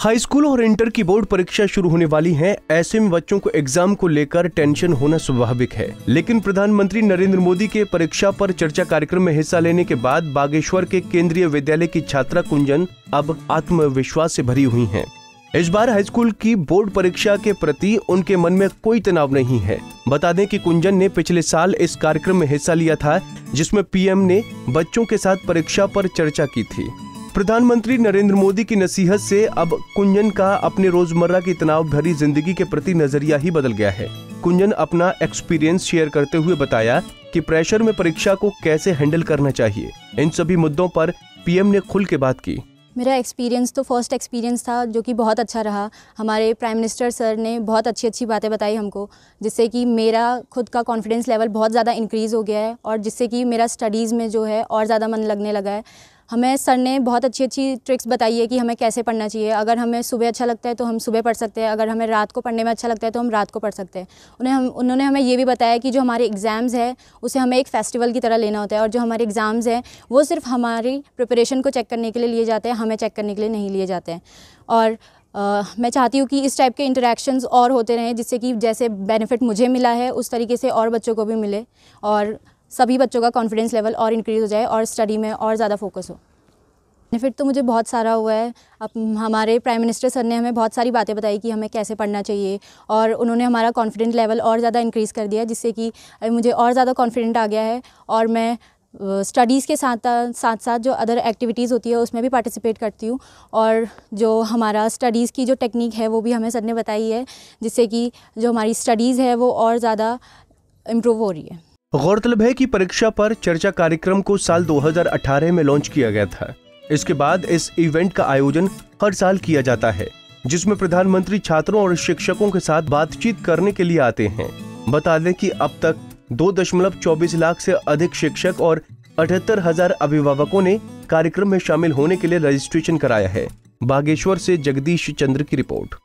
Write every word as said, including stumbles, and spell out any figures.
High school और inter की board परीक्षा शुरू होने वाली हैं, ऐसे में बच्चों को एग्जाम को लेकर टेंशन होना स्वाभाविक है। लेकिन प्रधानमंत्री नरेंद्र मोदी के परीक्षा पर चर्चा कार्यक्रम में हिस्सा लेने के बाद बागेश्वर के केंद्रीय विद्यालय की छात्रा कुंजन अब आत्मविश्वास से भरी हुई हैं। इस बार हाई स्कूल की बोर्ड परीक्षा के प्रति उनके मन में कोई तनाव नहीं है। बता दें कि कुंजन ने पिछले साल इस कार्यक्रम में हिस्सा लिया था, जिसमें पीएम ने बच्चों के साथ परीक्षा पर चर्चा की थी। प्रधानमंत्री नरेंद्र मोदी की नसीहत से अब कुंजन का अपने रोजमर्रा की तनाव भरी जिंदगी के प्रति नजरिया ही बदल गया है। कुंजन अपना एक्सपीरियंस शेयर करते हुए बताया कि प्रेशर में परीक्षा को कैसे हैंडल करना चाहिए। इन सभी मुद्दों पर पीएम ने खुल के बात की। मेरा एक्सपीरियंस तो फर्स्ट एक्सपीरियंस था, जो कि बहुत अच्छा रहा। हमारे प्राइम मिनिस्टर सर ने बहुत अच्छी अच्छी बातें बताई हमको, जिससे कि मेरा खुद का कॉन्फिडेंस लेवल बहुत ज़्यादा इंक्रीज़ हो गया है और जिससे कि मेरा स्टडीज़ में जो है और ज़्यादा मन लगने लगा है। हमें सर ने बहुत अच्छी अच्छी ट्रिक्स बताई है कि हमें कैसे पढ़ना चाहिए। अगर हमें सुबह अच्छा लगता है तो हम सुबह पढ़ सकते हैं, अगर हमें रात को पढ़ने में अच्छा लगता है तो हम रात को पढ़ सकते हैं। उन्हें हम उन्होंने हमें ये भी बताया कि जो हमारे एग्ज़ाम्स है उसे हमें एक फेस्टिवल की तरह लेना होता है और जो हमारे एग्ज़ाम्स हैं वो सिर्फ हमारी प्रिपरेशन को चेक करने के लिए लिए जाते हैं, हमें चेक करने के लिए नहीं लिए जाते हैं। और Uh, मैं चाहती हूँ कि इस टाइप के इंटरेक्शंस और होते रहें, जिससे कि जैसे बेनिफिट मुझे मिला है उस तरीके से और बच्चों को भी मिले और सभी बच्चों का कॉन्फिडेंस लेवल और इंक्रीज़ हो जाए और स्टडी में और ज़्यादा फोकस हो। बेनिफिट तो मुझे बहुत सारा हुआ है। अब हमारे प्राइम मिनिस्टर सर ने हमें बहुत सारी बातें बताई कि हमें कैसे पढ़ना चाहिए और उन्होंने हमारा कॉन्फिडेंस लेवल और ज़्यादा इंक्रीज़ कर दिया, जिससे कि मुझे और ज़्यादा कॉन्फिडेंट आ गया है और मैं स्टडीज़ uh, के साथ साथ साथ जो अदर एक्टिविटीज़ होती है उसमें भी पार्टिसिपेट करती हूँ। और जो हमारा स्टडीज़ की जो टेक्निक है वो भी हमें सर ने बताई है, जिससे कि जो हमारी स्टडीज़ है वो और ज़्यादा इम्प्रूव हो रही है। गौरतलब है कि परीक्षा पर चर्चा कार्यक्रम को साल दो हज़ार अठारह में लॉन्च किया गया था। इसके बाद इस इवेंट का आयोजन हर साल किया जाता है, जिसमें प्रधानमंत्री छात्रों और शिक्षकों के साथ बातचीत करने के लिए आते हैं। बता दें कि अब तक दो दशमलव चौबीस लाख से अधिक शिक्षक और अठहत्तर हजार अभिभावकों ने कार्यक्रम में शामिल होने के लिए रजिस्ट्रेशन कराया है। बागेश्वर से जगदीश चंद्र की रिपोर्ट।